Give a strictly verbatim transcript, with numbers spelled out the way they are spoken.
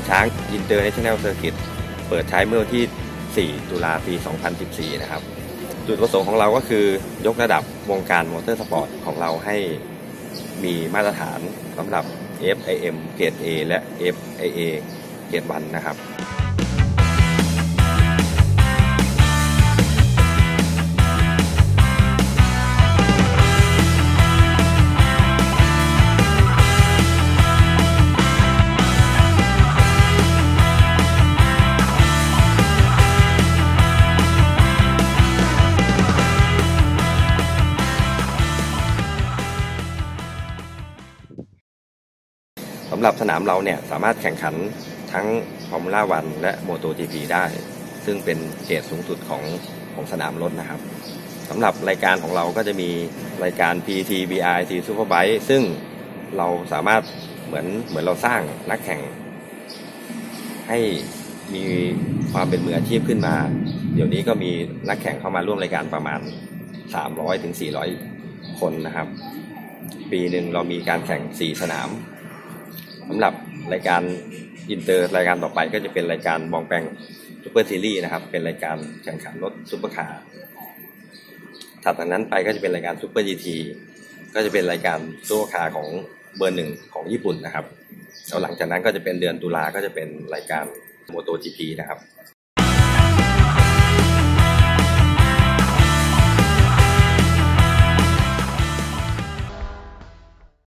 ช้าง International Circuit เปิดใช้เมื่อวันที่สี่ตุลาปีสองพันสิบสี่นะครับจุดประสงค์ของเราก็คือยกระดับวงการมอเตอร์สปอร์ตของเราให้มีมาตรฐานสำหรับ เอฟ ไอ เอ็ม เกรด A และ เอฟ ไอ เอ เกรด วันนะครับสำหรับสนามเราเนี่ยสามารถแข่งขันทั้งฟอร์มูล่าวันและ โมโต จี พี ได้ซึ่งเป็นเกรดสูงสุดของของสนามรถนะครับสำหรับรายการของเราก็จะมีรายการ พี ที บี อาร์ ที Superbike ซึ่งเราสามารถเหมือนเหมือนเราสร้างนักแข่งให้มีความเป็นมืออาชีพขึ้นมาเดี๋ยวนี้ก็มีนักแข่งเข้ามาร่วมรายการประมาณสามร้อยถึงสี่ร้อยคนนะครับปีหนึ่งเรามีการแข่งสี่สนามสำหรับรายการอินเตอร์รายการต่อไปก็จะเป็นรายการบองแปงซูเปอร์ซีรีส์นะครับเป็นรายการแข่งขันรถซุปเปอร์คาร์ถัดจากนั้นไปก็จะเป็นรายการซูเปอร์จีทีก็จะเป็นรายการซุปเปอร์คาร์ของเบอร์หนึ่งของญี่ปุ่นนะครับแล้วหลังจากนั้นก็จะเป็นเดือนตุลาก็จะเป็นรายการโมโต จี พี นะครับ